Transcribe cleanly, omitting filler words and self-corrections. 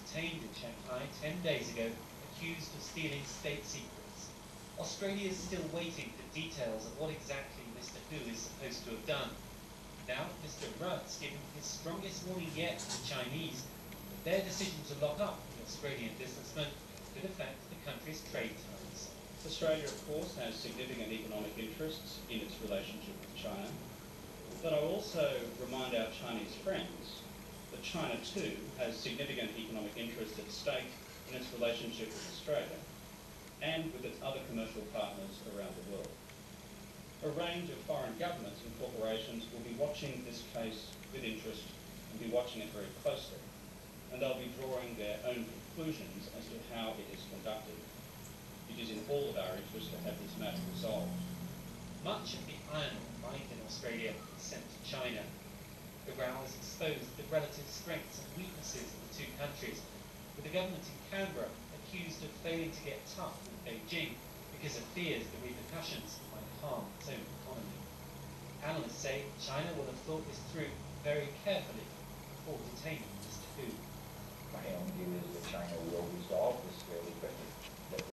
detained in Shanghai 10 days ago, accused of stealing state secrets. Australia is still waiting for details of what exactly Mr. Hu is supposed to have done. Now, Mr. Rudd's giving his strongest warning yet to the Chinese that their decision to lock up the Australian businessman could affect the country's trade ties. Australia, of course, has significant economic interests in its relationship with China, but I also remind our Chinese friends that China too has significant economic interests at stake in its relationship with Australia and with its other commercial partners around the world. A range of foreign governments and corporations will be watching this case with interest and be watching it very closely, and they'll be drawing their own conclusions as to how it is conducted. It is in all of our interest to have this matter resolved. Much of the iron ore mined in Australia is sent to China. The row has exposed the relative strengths and weaknesses of the two countries, with the government in Canberra accused of failing to get tough with Beijing because of fears the repercussions might harm its own economy. Analysts say China will have thought this through very carefully before detaining Mr. Hu. My own view is that China will resolve this fairly quickly.